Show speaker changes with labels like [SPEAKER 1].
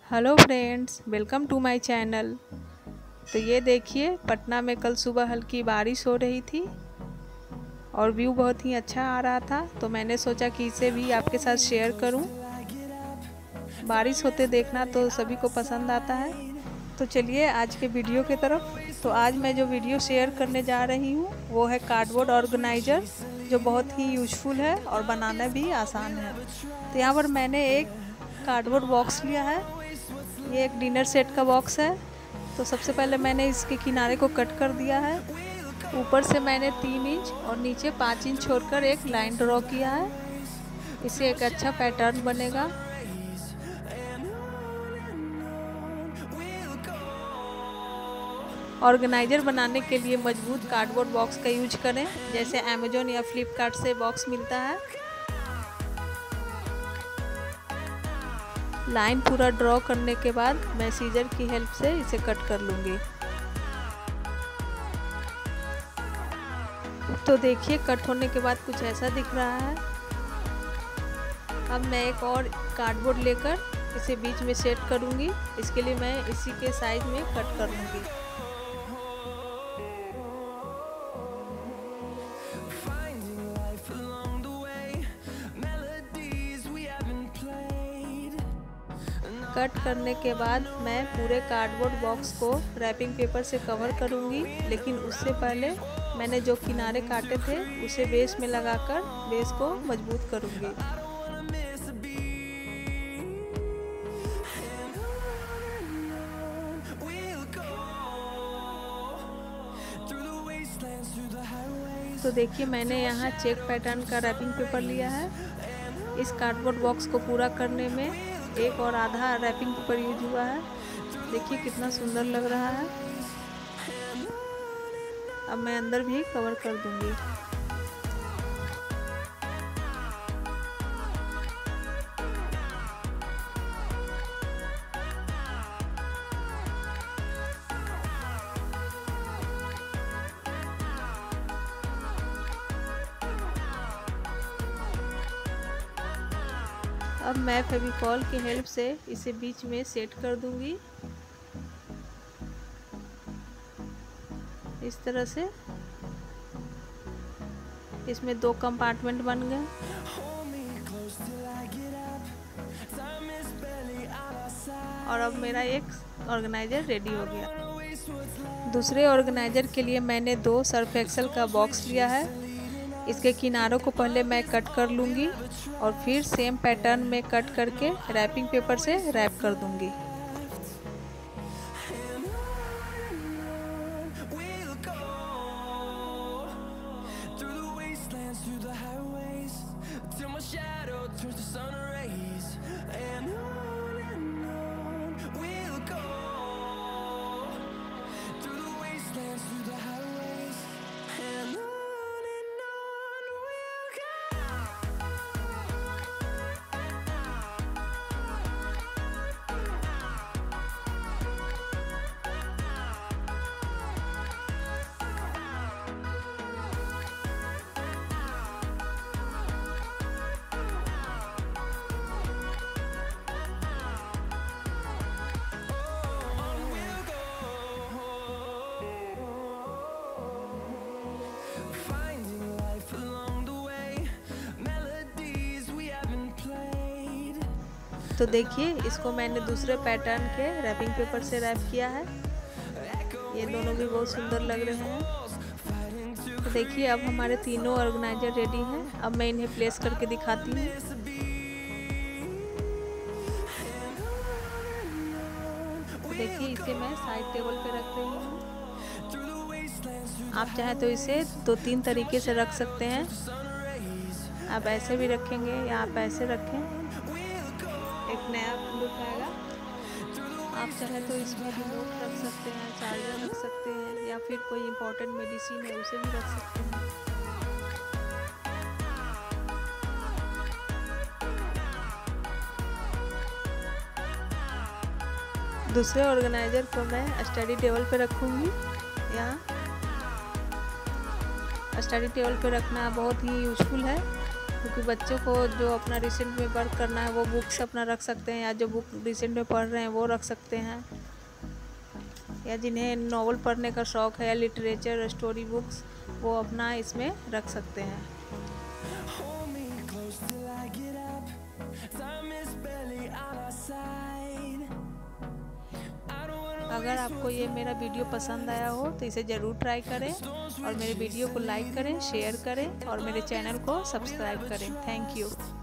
[SPEAKER 1] Hello friends, welcome to my channel. तो ये देखिए, पटना में कल सुबह हल्की बारिश हो रही थी और व्यू बहुत ही अच्छा आ रहा था। तो मैंने सोचा कि इसे भी आपके साथ शेयर करूं। बारिश होते देखना तो सभी को पसंद आता है। तो चलिए आज के वीडियो की तरफ। तो आज मैं जो वीडियो शेयर करने जा रही हूँ वो है कार्डबोर्ड ऑर्गेनाइज़र, जो बहुत ही यूजफुल है और बनाना भी आसान है। तो यहाँ पर मैंने एक कार्डबोर्ड बॉक्स लिया है। ये एक डिनर सेट का बॉक्स है। तो सबसे पहले मैंने इसके किनारे को कट कर दिया है। ऊपर से मैंने 3 इंच और नीचे 5 इंच छोड़कर एक लाइन ड्रॉ किया है। इससे एक अच्छा पैटर्न बनेगा। ऑर्गेनाइजर बनाने के लिए मजबूत कार्डबोर्ड बॉक्स का यूज करें, जैसे अमेजोन या फ्लिपकार्ट से बॉक्स मिलता है। लाइन पूरा ड्रॉ करने के बाद मैं सीजर की हेल्प से इसे कट कर लूँगी। तो देखिए, कट होने के बाद कुछ ऐसा दिख रहा है। अब मैं एक और कार्डबोर्ड लेकर इसे बीच में सेट करूँगी। इसके लिए मैं इसी के साइज में कट कर लूँगी। कट करने के बाद मैं पूरे कार्डबोर्ड बॉक्स को रैपिंग पेपर से कवर करूंगी, लेकिन उससे पहले मैंने जो किनारे काटे थे उसे बेस में लगाकर बेस को मजबूत करूंगी। तो देखिए, मैंने यहाँ चेक पैटर्न का रैपिंग पेपर लिया है। इस कार्डबोर्ड बॉक्स को पूरा करने में एक और आधा रैपिंग पेपर यूज हुआ है। देखिए कितना सुंदर लग रहा है। अब मैं अंदर भी कवर कर दूंगी। अब मैं फेविकॉल की हेल्प से इसे बीच में सेट कर दूंगी, इस तरह से। इसमें 2 कंपार्टमेंट बन गए। और अब मेरा एक ऑर्गेनाइजर रेडी हो गया। दूसरे ऑर्गेनाइजर के लिए मैंने 2 सर्फ एक्सेल का बॉक्स लिया है। इसके किनारों को पहले मैं कट कर लूँगी और फिर सेम पैटर्न में कट करके रैपिंग पेपर से रैप कर दूँगी। तो देखिए, इसको मैंने दूसरे पैटर्न के रैपिंग पेपर से रैप किया है। ये दोनों भी बहुत सुंदर लग रहे हैं। तो देखिए, अब हमारे तीनों ऑर्गेनाइजर रेडी हैं। अब मैं इन्हें प्लेस करके दिखाती हूँ। तो देखिए, इसे मैं साइड टेबल पे रख रही हूँ। आप चाहे तो इसे 2-3 तरीके से रख सकते हैं। आप ऐसे भी रखेंगे या आप ऐसे रखें, एक नया लुक आएगा। आप चाहे तो इसमें रिमोट रख सकते हैं, चार्जर रख सकते हैं, या फिर कोई इम्पोर्टेंट मेडिसिन है उसे भी रख सकते हैं। दूसरे ऑर्गेनाइजर को मैं स्टडी टेबल पे रखूँगी। यहाँ स्टडी टेबल पे रखना बहुत ही यूजफुल है, ताकि बच्चों को जो अपना रिसेंट में वर्क करना है वो बुक्स अपना रख सकते हैं, या जो बुक रिसेंट में पढ़ रहे हैं वो रख सकते हैं, या जिन्हें नॉवल पढ़ने का शौक़ है या लिटरेचर स्टोरी बुक्स वो अपना इसमें रख सकते हैं। अगर आपको ये मेरा वीडियो पसंद आया हो तो इसे ज़रूर ट्राई करें और मेरे वीडियो को लाइक करें, शेयर करें और मेरे चैनल को सब्सक्राइब करें। Thank you.